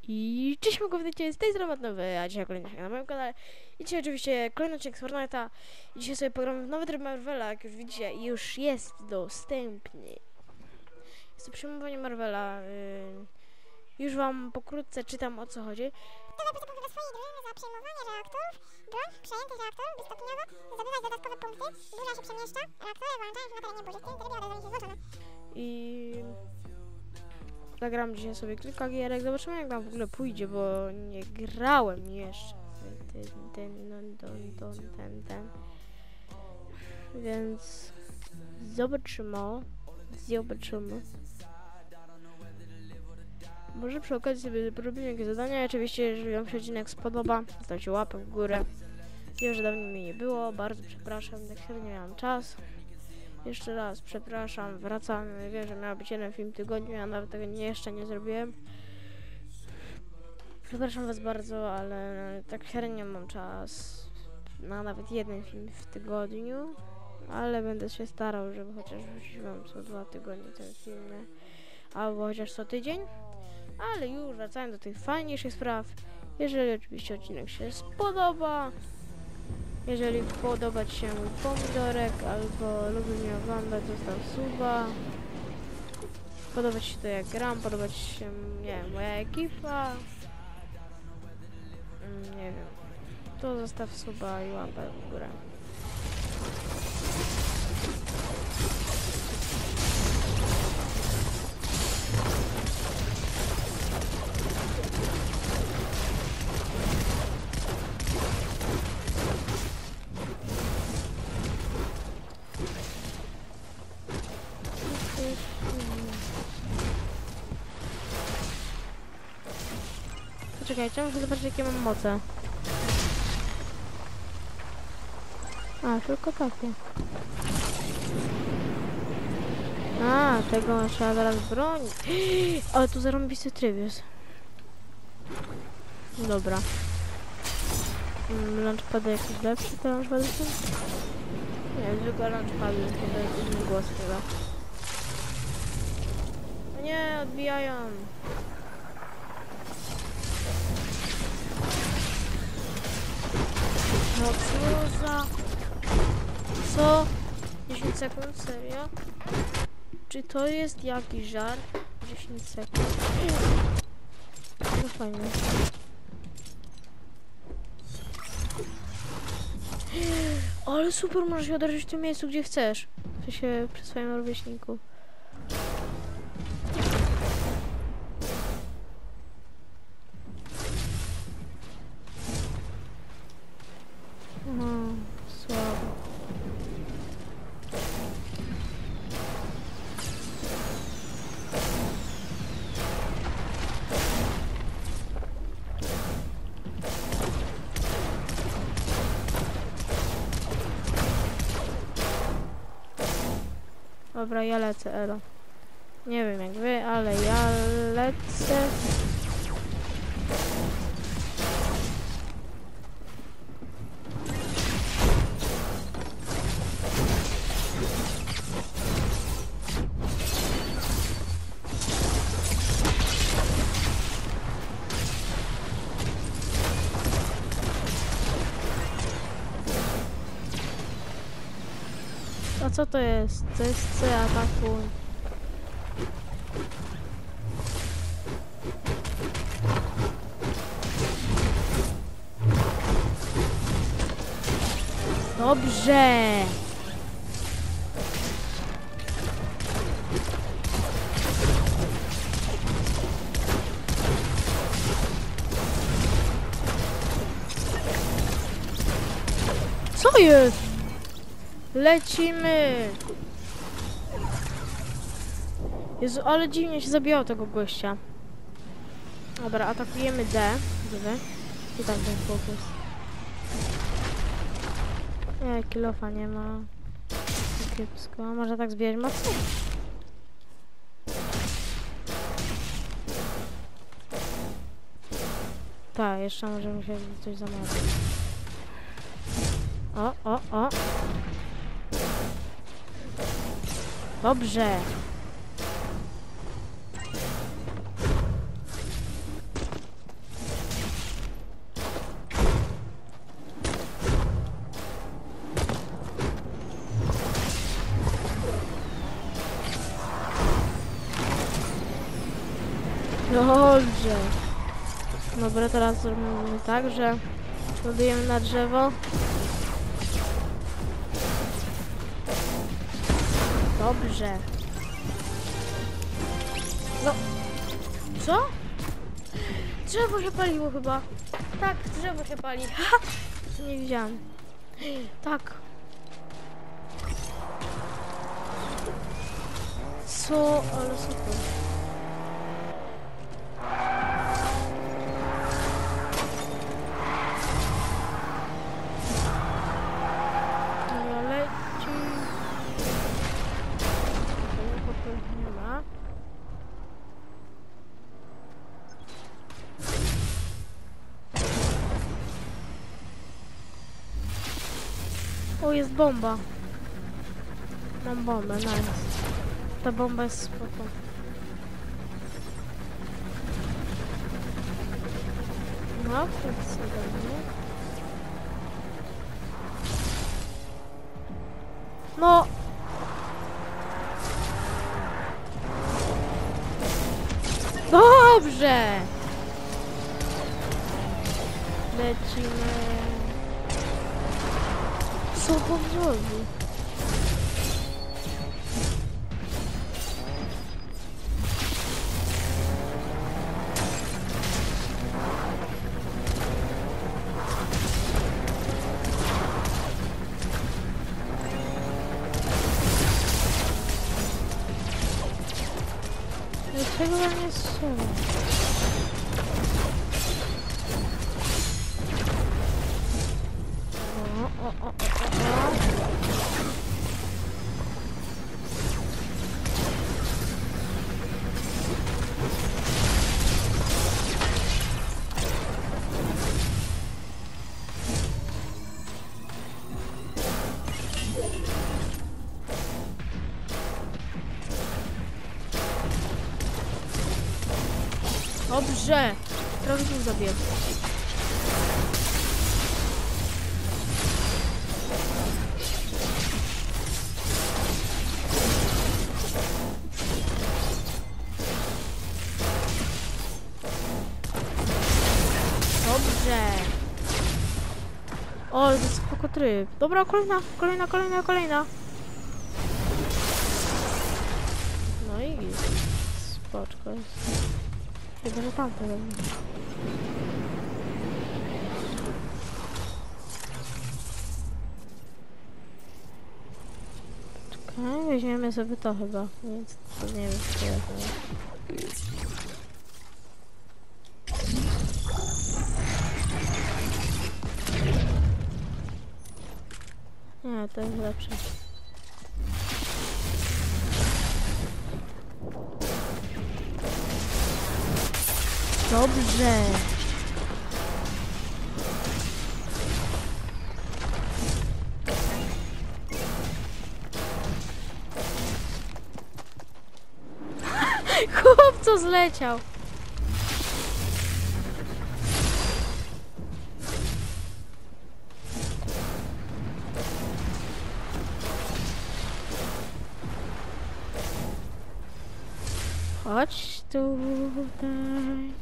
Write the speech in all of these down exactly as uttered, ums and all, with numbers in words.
I cześć, mogę widzieć z tej strony nowy, a dzisiaj kolejny odcinek na moim kanale. I dzisiaj oczywiście kolejny odcinek z Fortnite'a. I dzisiaj sobie pogramy w nowy tryb Marvela, jak już widzicie, i już jest dostępny. Jest to przyjmowanie Marvela. Yy, już wam pokrótce czytam, o co chodzi. To wybór do swojej drużyny za przejmowanie reaktorów, broń przejętych reaktorów, by stopniowo zdobywać dodatkowe punkty. Duża się przemieszcza, reaktory włączają się na terenie burzy, w tym trybie odezwanie się złączone. I zagram dzisiaj sobie kilka gierek, zobaczymy jak nam w ogóle pójdzie, bo nie grałem jeszcze ten, ten, ten, ten, ten, ten. Więc zobaczymy, zobaczymy. Może przy okazji sobie porobimy jakieś zadania. Oczywiście, jeżeli wam się odcinek spodoba, zostawcie łapę w górę. Wiem, że dawno mnie nie było, bardzo przepraszam, tak średnio nie miałam czas. Jeszcze raz przepraszam, wracam. Wiem, że miał być jeden film w tygodniu, a nawet tego nie, jeszcze nie zrobiłem. Przepraszam was bardzo, ale tak średnio mam czas na nawet jeden film w tygodniu. Ale będę się starał, żeby chociaż wrzucić wam co dwa tygodnie ten film, albo chociaż co tydzień. Ale już wracając do tych fajniejszych spraw, jeżeli oczywiście odcinek się spodoba, jeżeli podoba ci się mój pomidorek, albo lubi mnie oglądać, zostaw suba. Podoba ci się to jak gram, podoba ci się, nie wiem, moja ekipa, mm, nie wiem, to zostaw suba i łapę w górę. Poczekajcie, muszę zobaczyć jakie mam moce. A, tylko takie. A, tego trzeba zaraz bronić. Ale tu zarąbisty tryb jest. Dobra. Hmm, launchpady jakiś lepszy, te launchpady są? Nie, zwykłe launchpady, to jest inny głos chyba. No nie, odbijają. No co za... Co? dziesięć sekund? Serio? Czy to jest jakiś żart? dziesięć sekund. No fajnie. Ale super, możesz się uderzyć w tym miejscu, gdzie chcesz. W sensie przy swoim rówieśniku. No, słabo. Dobra, ja lecę, Elo. Nie wiem jak wy, ale ja lecę. A co to jest? To jest C ataku. Dobrze. Co jest? Lecimy! Jezu, ale dziwnie się zabijało tego gościa. Dobra, atakujemy D. Gdzie? I tam ten fokus. Nie, kilofa nie ma. Kiepsko. Można tak zbierać mocno? Tak, jeszcze możemy się coś zamawiać. O, o, o. Dobrze. Dobrze. Dobra, teraz zrobimy tak, że ładujemy na drzewo. Dobrze. No. Co? Drzewo się paliło chyba. Tak, drzewo się pali. Ha! To nie widziałam. Tak. Co? Ale super. Dobra, leci. Nie ma. O, jest bomba. Mam bombę, nice. Ta bomba jest spoko. No, to jest cudownie. No! Dobrze! Lecimy. Co on zrobił? Dlaczego na mnie strzela? O, o, o, o, o, o. Dobrze! Prawie tu zabiję. Dobrze! O, to jest spoko tryb. Dobra, kolejna, kolejna, kolejna, kolejna. No i spoczko jest. Chyba, że tamte robię. Czekaj, weźmiemy sobie to chyba, więc to nie wiem, co ja Nie, to jest lepsze. Dobrze. Chłop, co zleciał. Chodź tutaj.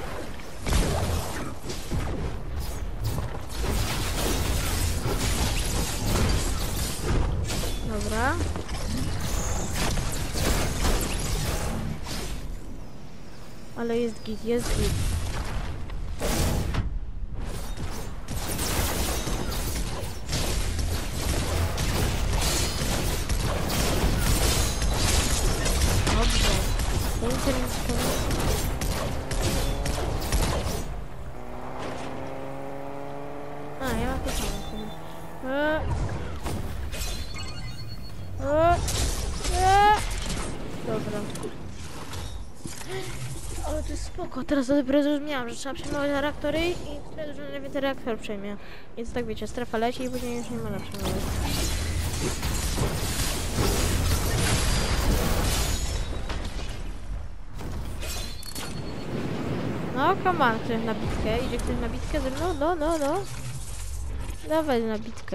Dobra. Ale jest git, jest git. Dobrze. A, ja mam to samo. E. E. E. Dobra. Ale to jest spoko. Teraz dopiero zrozumiałam, że trzeba przejmować reaktory i wtedy że więcej reaktor przejmie. Więc tak wiecie, strefa leci i później już nie można przejmować. No, come on, ktoś na bitkę. Idzie ktoś na bitkę ze mną? No, no, no. Dawaj na bitkę.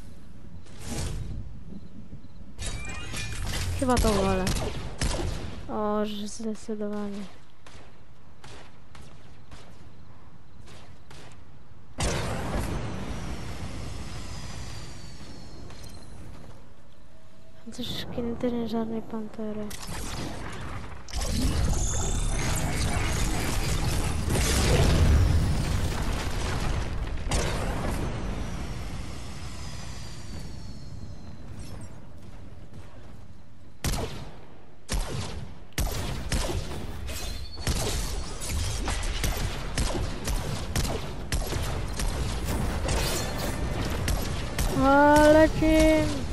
Chyba to wolę. O, że zdecydowanie. Coś szkiny też nie żadnej pantery. Ale kim?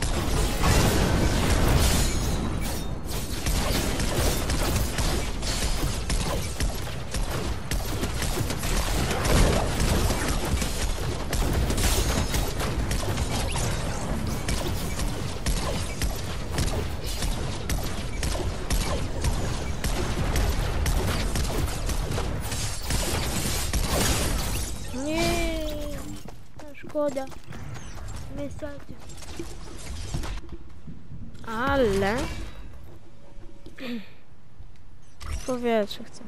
Nie, szkoda. Niestety. Ale powietrze chcę.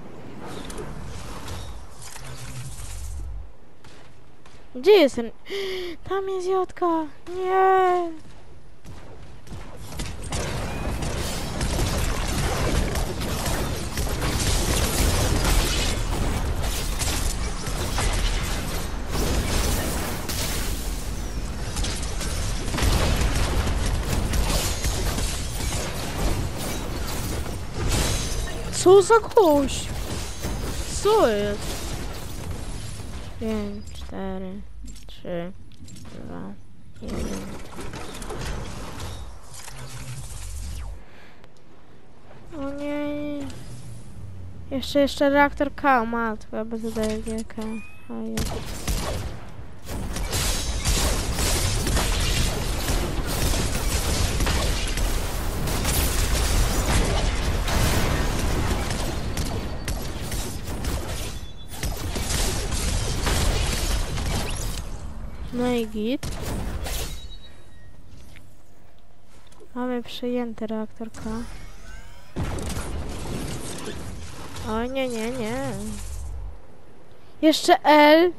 Gdzie jest ten? Tam jest Jotka. Nie. Co za gość? Co jest? Pięć, cztery, trzy, dwa, jeden. O nie. Jeszcze, jeszcze reaktor K, matko, ja bez D G K. A jest. No i git. Mamy przejęty reaktor K. O nie, nie, nie. Jeszcze L.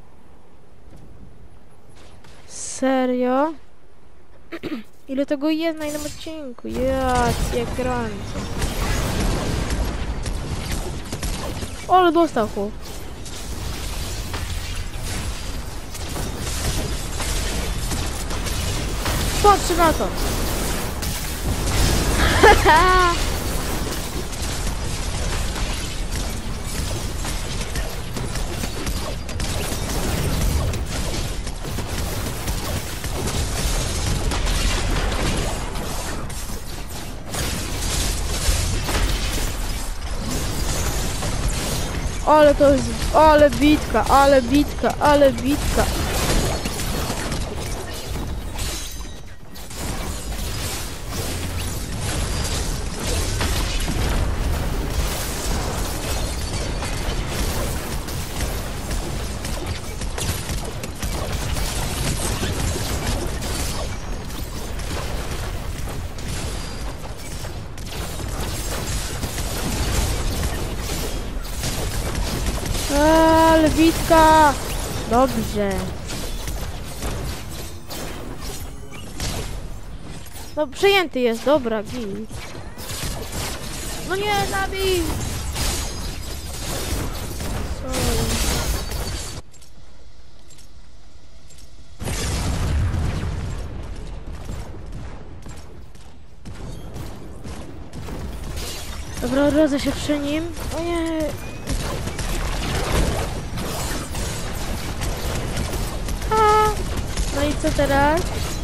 Serio? Ile tego jest na jednym odcinku? Ja cię kręcę. O, ale dostał chłop. Patrzcie na to! Ale to jest... Ale bitka, ale bitka, ale bitka. Ale bitka! Dobrze. No przejęty jest, dobra, git. No nie, zabij! Sorry. Dobra, odrodzę się przy nim. O nie. A, no i co teraz?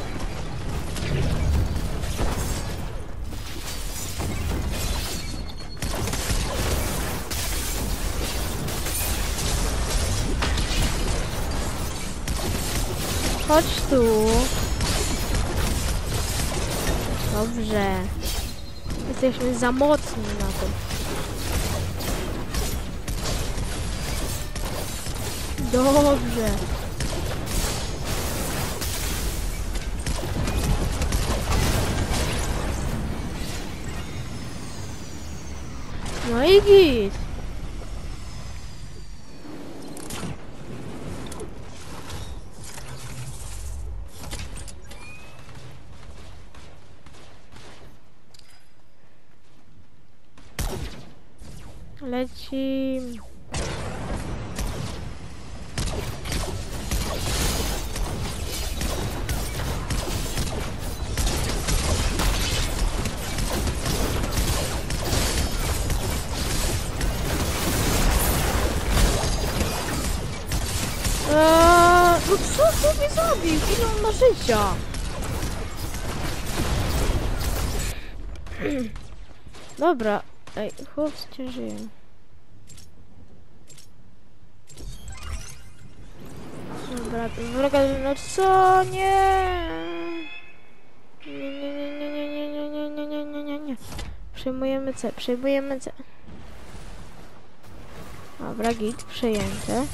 Chodź tu. Dobrze. Jesteśmy za mocni na to. Dobrze. No i git. Lecim. Eee, no co sobie zabił? Ile on ma życia? Dobra. Ej, chłopcy żyją. Dobra, wroga, no co? Nie! Nie, nie, nie, nie, nie, nie, nie, nie, nie, nie, nie, nie. Przejmujemy C, przejmujemy C. Dobra, git, przejęte.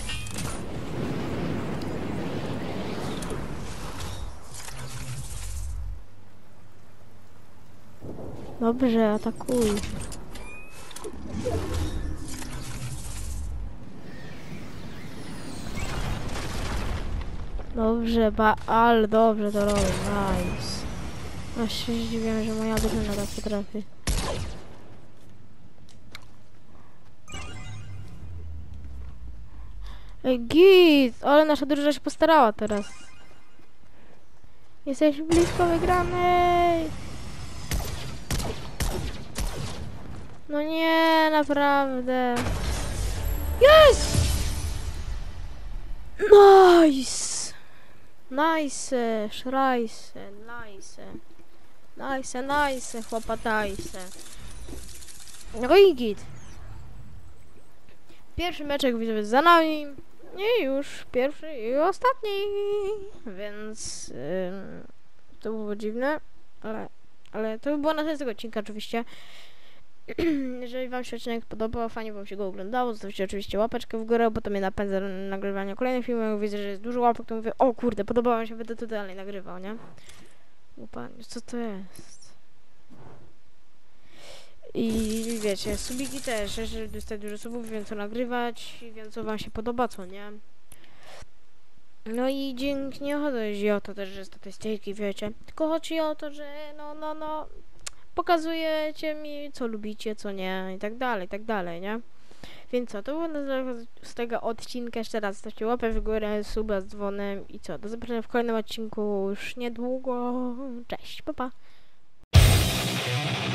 Dobrze, atakuj. Dobrze, ba, ale dobrze to robi, nice. Aż się zdziwiam, że moja drużyna tak potrafi. Ej, git, ale nasza drużyna się postarała teraz. Jesteśmy blisko wygranej. No nie, naprawdę. Jest! Nice! Nice, szrajse, nice. Nice, nice, chłopa, nice. No i git. Pierwszy meczek widzowie za nami. I już pierwszy i ostatni. Więc ym, to było dziwne, ale, ale to by było na koniec tego odcinka oczywiście. Jeżeli wam się odcinek podobał, fajnie wam się go oglądało, zostawcie oczywiście łapeczkę w górę, bo to mnie napędza do nagrywania kolejnych filmów. Widzę, że jest dużo łapek, to mówię, o kurde, podobało mi się, będę to dalej nagrywał, nie? Upanie, co to jest? I wiecie, subiki też, jeżeli dostać dużo subów, wiem co nagrywać, wiem co wam się podoba, co nie. No i dzięki, nie chodzi o to też, że statystyki, wiecie, tylko chodzi o to, że no, no, no, pokazujecie mi, co lubicie, co nie, i tak dalej, i tak dalej, nie? Więc co, to było na z tego odcinka. Jeszcze raz zostawcie łapę w górę, suba z dzwonem i co, do zobaczenia w kolejnym odcinku już niedługo. Cześć, pa pa!